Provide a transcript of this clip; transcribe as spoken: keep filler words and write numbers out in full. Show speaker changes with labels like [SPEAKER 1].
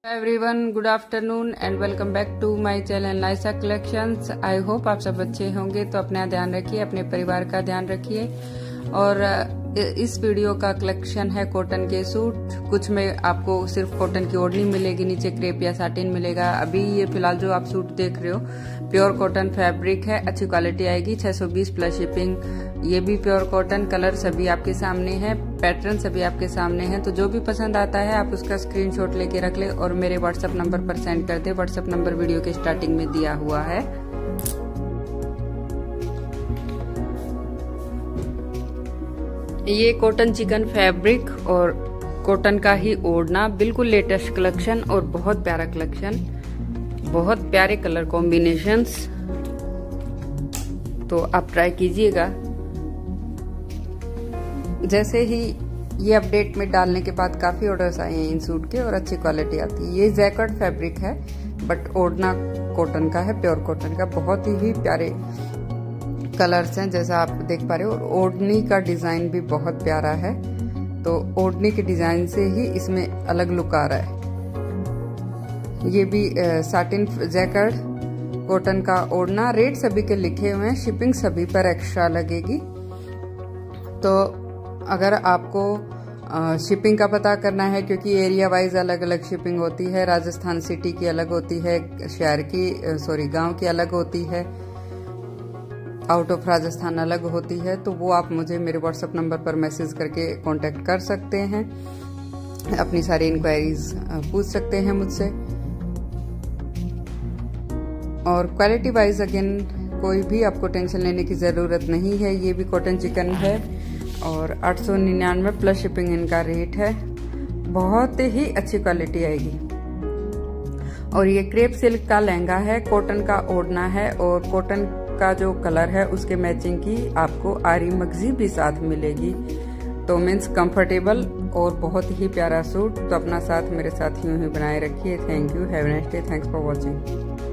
[SPEAKER 1] Everyone, good afternoon and welcome back to my channel Naisa collections. I hope आप सब अच्छे होंगे। तो अपना ध्यान रखिए, अपने परिवार का ध्यान रखिए। और इस वीडियो का कलेक्शन है कॉटन के सूट। कुछ में आपको सिर्फ कॉटन की ओढ़नी मिलेगी, नीचे क्रेप या साटिन मिलेगा। अभी ये फिलहाल जो आप सूट देख रहे हो प्योर कॉटन फैब्रिक है, अच्छी क्वालिटी आएगी। छह सौ बीस प्लस शिपिंग। ये भी प्योर कॉटन, कलर सभी आपके सामने है, पैटर्न सभी आपके सामने हैं। तो जो भी पसंद आता है आप उसका स्क्रीनशॉट लेके रख ले और मेरे व्हाट्सएप नंबर पर सेंड कर दे। व्हाट्सएप नंबर वीडियो के स्टार्टिंग में दिया हुआ है। ये कॉटन चिकन फैब्रिक और कॉटन का ही ओढ़ना, बिल्कुल लेटेस्ट कलेक्शन और बहुत प्यारा कलेक्शन, बहुत प्यारे कलर कॉम्बिनेशंस। तो आप ट्राई कीजिएगा। जैसे ही ये अपडेट में डालने के बाद काफी ऑर्डर्स आए हैं इन सूट के और अच्छी क्वालिटी आती है। ये जैकेट फैब्रिक है बट ओढ़ना कॉटन का है, प्योर कॉटन का। बहुत ही प्यारे कलर्स हैं जैसा आप देख पा रहे हो। और ओढ़नी का डिजाइन भी बहुत प्यारा है। तो ओढ़नी के डिजाइन से ही इसमें अलग लुक आ रहा है। ये भी साटिन जैकेट, कॉटन का ओढ़ना। रेट सभी के लिखे हुए हैं, शिपिंग सभी पर एक्स्ट्रा लगेगी। तो अगर आपको शिपिंग का पता करना है, क्योंकि एरिया वाइज अलग अलग शिपिंग होती है। राजस्थान सिटी की अलग होती है, शहर की सॉरी गांव की अलग होती है, आउट ऑफ राजस्थान अलग होती है। तो वो आप मुझे मेरे व्हाट्सएप नंबर पर मैसेज करके कांटेक्ट कर सकते हैं, अपनी सारी इंक्वायरीज पूछ सकते हैं मुझसे। और क्वालिटी वाइज अगेन कोई भी आपको टेंशन लेने की ज़रूरत नहीं है। ये भी कॉटन चिकन है और आठ सौ निन्यानवे प्लस शिपिंग इनका रेट है। बहुत ही अच्छी क्वालिटी आएगी। और ये क्रेप सिल्क का लहंगा है, कॉटन का ओढ़ना है और कॉटन का जो कलर है उसके मैचिंग की आपको आरी मगजी भी साथ मिलेगी। तो मीन्स कंफर्टेबल और बहुत ही प्यारा सूट। तो अपना साथ मेरे साथ यूं ही बनाए रखिए। Thank you, have a nice day, thanks for watching.